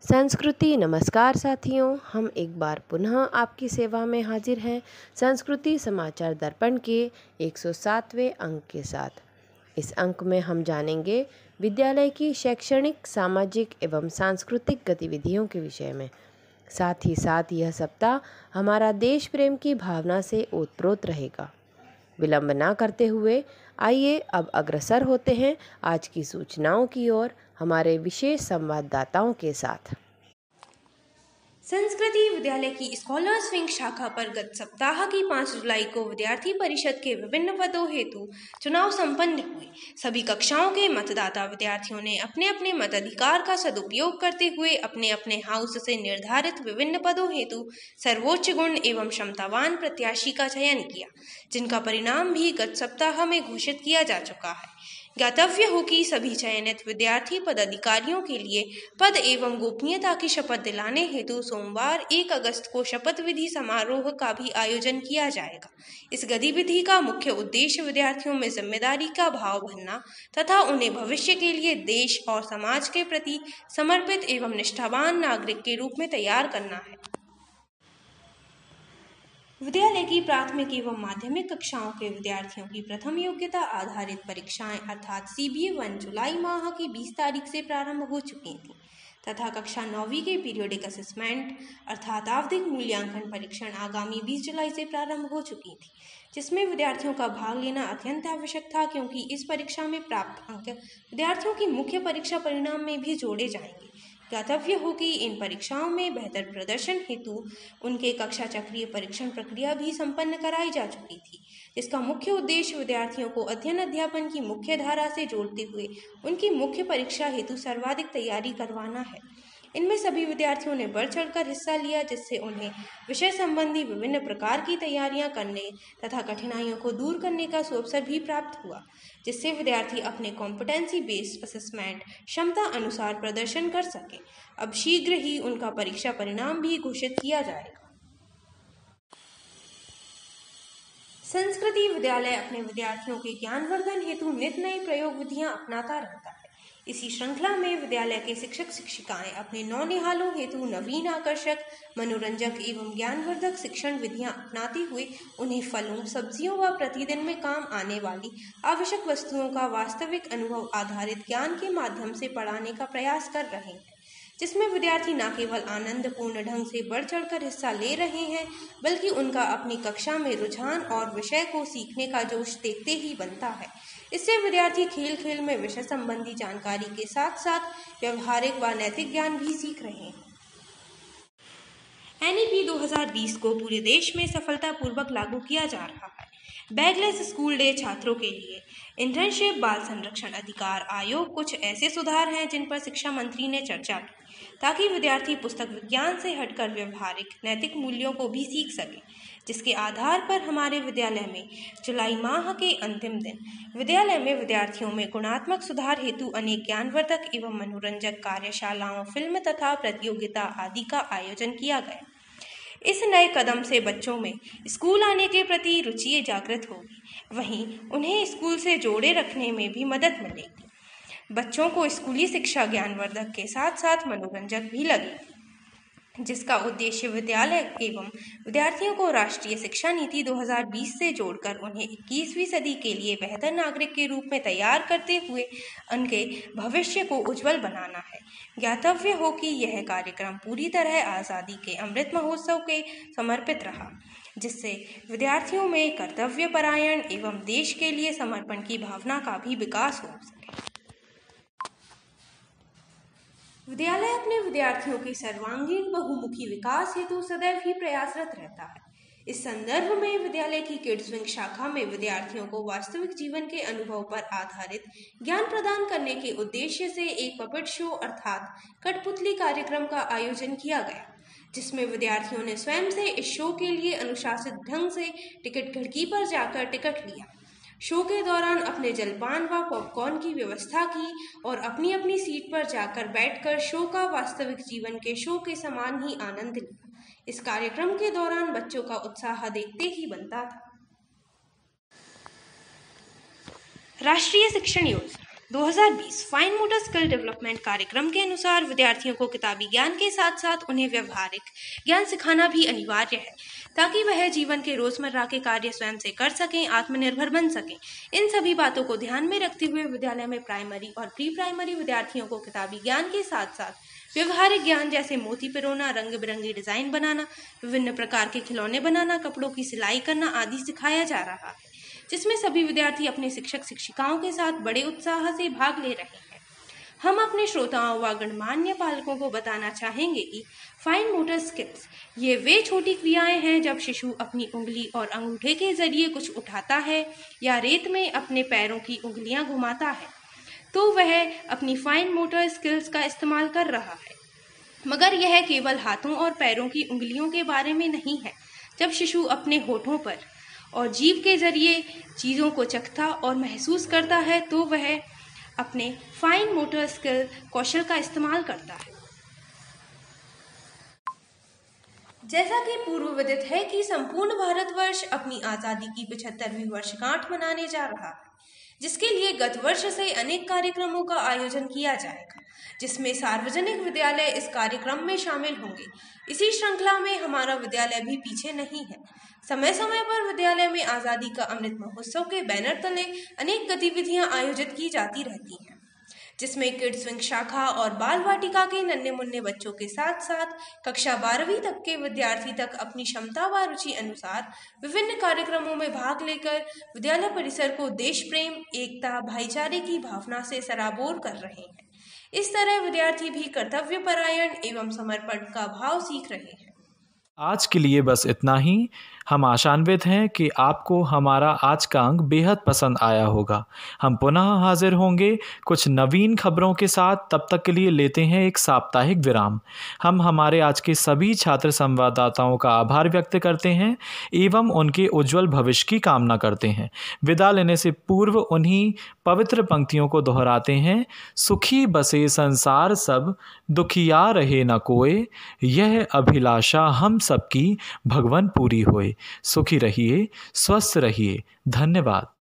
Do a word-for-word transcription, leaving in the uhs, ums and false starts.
संस्कृति नमस्कार साथियों, हम एक बार पुनः आपकी सेवा में हाजिर हैं संस्कृति समाचार दर्पण के एक सौ सातवें अंक के साथ। इस अंक में हम जानेंगे विद्यालय की शैक्षणिक, सामाजिक एवं सांस्कृतिक गतिविधियों के विषय में। साथ ही साथ यह सप्ताह हमारा देश प्रेम की भावना से ओतप्रोत रहेगा। विलंब ना करते हुए आइए अब अग्रसर होते हैं आज की सूचनाओं की ओर हमारे विशेष संवाददाताओं के साथ। संस्कृति विद्यालय की स्कॉलर्स विंग शाखा पर गत सप्ताह की पाँच जुलाई को विद्यार्थी परिषद के विभिन्न पदों हेतु चुनाव संपन्न हुए। सभी कक्षाओं के मतदाता विद्यार्थियों ने अपने अपने मताधिकार का सदुपयोग करते हुए अपने अपने हाउस से निर्धारित विभिन्न पदों हेतु सर्वोच्च गुण एवं क्षमतावान प्रत्याशी का चयन किया, जिनका परिणाम भी गत सप्ताह में घोषित किया जा चुका है। ज्ञातव्य हो कि सभी चयनित विद्यार्थी पदाधिकारियों के लिए पद एवं गोपनीयता की शपथ दिलाने हेतु सोमवार एक अगस्त को शपथ विधि समारोह का भी आयोजन किया जाएगा। इस गतिविधि का मुख्य उद्देश्य विद्यार्थियों में जिम्मेदारी का भाव भरना तथा उन्हें भविष्य के लिए देश और समाज के प्रति समर्पित एवं निष्ठावान नागरिक के रूप में तैयार करना है। विद्यालय की प्राथमिक एवं माध्यमिक कक्षाओं के विद्यार्थियों की प्रथम योग्यता आधारित परीक्षाएं अर्थात सी बी ए वन जुलाई माह की बीस तारीख से प्रारंभ हो चुकी थीं तथा कक्षा नौवीं के पीरियोडिक असेसमेंट अर्थात आवधिक मूल्यांकन परीक्षण आगामी बीस जुलाई से प्रारंभ हो चुकी थी, जिसमें विद्यार्थियों का भाग लेना अत्यंत आवश्यक था, क्योंकि इस परीक्षा में प्राप्त अंक विद्यार्थियों की मुख्य परीक्षा परिणाम में भी जोड़े जाएंगे। ज्ञातव्य हो कि इन परीक्षाओं में बेहतर प्रदर्शन हेतु उनके कक्षा चक्रीय परीक्षण प्रक्रिया भी संपन्न कराई जा चुकी थी, जिसका मुख्य उद्देश्य विद्यार्थियों को अध्ययन अध्यापन की मुख्य धारा से जोड़ते हुए उनकी मुख्य परीक्षा हेतु सर्वाधिक तैयारी करवाना है। इनमें सभी विद्यार्थियों ने बढ़ चढ़कर हिस्सा लिया, जिससे उन्हें विषय संबंधी विभिन्न प्रकार की तैयारियां करने तथा कठिनाइयों को दूर करने का सुअवसर भी प्राप्त हुआ, जिससे विद्यार्थी अपने कॉम्पिटेंसी बेस्ड असेसमेंट क्षमता अनुसार प्रदर्शन कर सके। अब शीघ्र ही उनका परीक्षा परिणाम भी घोषित किया जाएगा। संस्कृति विद्यालय अपने विद्यार्थियों के ज्ञानवर्धन हेतु नित नई प्रयोग विधियां अपनाता रहता है। इसी श्रृंखला में विद्यालय के शिक्षक शिक्षिकाएं अपने नौनिहालों हेतु नवीन, आकर्षक, मनोरंजक एवं ज्ञानवर्धक शिक्षण विधियां अपनाते हुए उन्हें फलों, सब्जियों व प्रतिदिन में काम आने वाली आवश्यक वस्तुओं का वास्तविक अनुभव आधारित ज्ञान के माध्यम से पढ़ाने का प्रयास कर रहे हैं, जिसमें विद्यार्थी न केवल आनंदपूर्ण ढंग से बढ़ चढ़कर हिस्सा ले रहे हैं, बल्कि उनका अपनी कक्षा में रुझान और विषय को सीखने का जोश देखते ही बनता है। इससे विद्यार्थी खेल खेल में विषय संबंधी जानकारी के साथ साथ व्यवहारिक व नैतिक ज्ञान भी सीख रहे हैं। एन ई पी दो हज़ार बीस को पूरे देश में सफलतापूर्वक लागू किया जा रहा है। बैगलेस स्कूल डे छात्रों के लिए इंटर्नशिप, बाल संरक्षण अधिकार आयोग कुछ ऐसे सुधार हैं जिन पर शिक्षा मंत्री ने चर्चा की, ताकि विद्यार्थी पुस्तक विज्ञान से हटकर व्यवहारिक नैतिक मूल्यों को भी सीख सके, जिसके आधार पर हमारे विद्यालय में जुलाई माह के अंतिम दिन विद्यालय में विद्यार्थियों में गुणात्मक सुधार हेतु अनेक ज्ञानवर्धक एवं मनोरंजक कार्यशालाओं, फिल्म तथा प्रतियोगिता आदि का आयोजन किया गया। इस नए कदम से बच्चों में स्कूल आने के प्रति रुचि जागृत होगी, वहीं उन्हें स्कूल से जोड़े रखने में भी मदद मिलेगी। बच्चों को स्कूली शिक्षा ज्ञानवर्धक के साथ साथ मनोरंजक भी लगेगी, जिसका उद्देश्य विद्यालय एवं विद्यार्थियों को राष्ट्रीय शिक्षा नीति दो हज़ार बीस से जोड़कर उन्हें इक्कीसवीं सदी के लिए बेहतर नागरिक के रूप में तैयार करते हुए उनके भविष्य को उज्जवल बनाना है। ज्ञातव्य हो कि यह कार्यक्रम पूरी तरह आज़ादी के अमृत महोत्सव के समर्पित रहा, जिससे विद्यार्थियों में कर्तव्य परायण एवं देश के लिए समर्पण की भावना का भी विकास हो सके। विद्यालय अपने विद्यार्थियों के सर्वांगीण बहुमुखी विकास हेतु सदैव ही प्रयासरत रहता है। इस संदर्भ में विद्यालय की किड्स विंग शाखा में विद्यार्थियों को वास्तविक जीवन के अनुभव पर आधारित ज्ञान प्रदान करने के उद्देश्य से एक पपेट शो अर्थात कठपुतली कार्यक्रम का आयोजन किया गया, जिसमें विद्यार्थियों ने स्वयं से इस शो के लिए अनुशासित ढंग से टिकट खिड़की पर जाकर टिकट लिया। शो के दौरान अपने जलपान व पॉपकॉर्न की व्यवस्था की और अपनी अपनी सीट पर जाकर बैठकर शो का वास्तविक जीवन के शो के समान ही आनंद लिया। इस कार्यक्रम के दौरान बच्चों का उत्साह देखते ही बनता था। राष्ट्रीय शिक्षण योजना दो हज़ार बीस फाइन मोटर स्किल डेवलपमेंट कार्यक्रम के अनुसार विद्यार्थियों को किताबी ज्ञान के साथ साथ उन्हें व्यवहारिक ज्ञान सिखाना भी अनिवार्य है, ताकि वह जीवन के रोजमर्रा के कार्य स्वयं से कर सकें, आत्मनिर्भर बन सकें। इन सभी बातों को ध्यान में रखते हुए विद्यालय में प्राइमरी और प्री प्राइमरी विद्यार्थियों को किताबी ज्ञान के साथ साथ व्यवहारिक ज्ञान जैसे मोती पिरोना, रंग बिरंगी डिजाइन बनाना, विभिन्न प्रकार के खिलौने बनाना, कपड़ों की सिलाई करना आदि सिखाया जा रहा है, जिसमें सभी विद्यार्थी अपने शिक्षक शिक्षिकाओं के साथ बड़े उत्साह से भाग ले रहे हैं। हम अपने श्रोताओं व गणमान्य पालकों को बताना चाहेंगे कि फाइन मोटर स्किल्स ये वे छोटी क्रियाएं हैं जब शिशु अपनी उंगली और अंगूठे के जरिए कुछ उठाता है या रेत में अपने पैरों की उंगलियां घुमाता है, तो वह अपनी फाइन मोटर स्किल्स का इस्तेमाल कर रहा है। मगर यह केवल हाथों और पैरों की उंगलियों के बारे में नहीं है। जब शिशु अपने होठों पर और जीभ के जरिए चीज़ों को चखता और महसूस करता है, तो वह अपने फाइन मोटर स्किल कौशल का इस्तेमाल करता है। जैसा कि पूर्व विदित है कि संपूर्ण भारतवर्ष अपनी आज़ादी की पचहत्तरवीं वर्षगांठ मनाने जा रहा है, जिसके लिए गत वर्ष से अनेक कार्यक्रमों का आयोजन किया जाएगा, जिसमें सार्वजनिक विद्यालय इस कार्यक्रम में शामिल होंगे। इसी श्रृंखला में हमारा विद्यालय भी पीछे नहीं है। समय समय पर विद्यालय में आज़ादी का अमृत महोत्सव के बैनर तले अनेक गतिविधियां आयोजित की जाती रहती हैं, जिसमें किड्स विंग शाखा और बाल वाटिका के नन्हे मुन्ने बच्चों के साथ साथ कक्षा बारहवीं तक के विद्यार्थी तक अपनी क्षमता व रुचि अनुसार विभिन्न कार्यक्रमों में भाग लेकर विद्यालय परिसर को देश प्रेम, एकता, भाईचारे की भावना से सराबोर कर रहे हैं। इस तरह विद्यार्थी भी कर्तव्य परायण एवं समर्पण का भाव सीख रहे हैं। आज के लिए बस इतना ही। हम आशान्वित हैं कि आपको हमारा आज का अंक बेहद पसंद आया होगा। हम पुनः हाजिर होंगे कुछ नवीन खबरों के साथ। तब तक के लिए लेते हैं एक साप्ताहिक विराम। हम हमारे आज के सभी छात्र संवाददाताओं का आभार व्यक्त करते हैं एवं उनके उज्जवल भविष्य की कामना करते हैं। विदा लेने से पूर्व उन्हीं पवित्र पंक्तियों को दोहराते हैं। सुखी बसे संसार सब, दुखिया रहे न कोय, यह अभिलाषा हम सबकी भगवन पूरी होए। सुखी रहिए, स्वस्थ रहिए। धन्यवाद।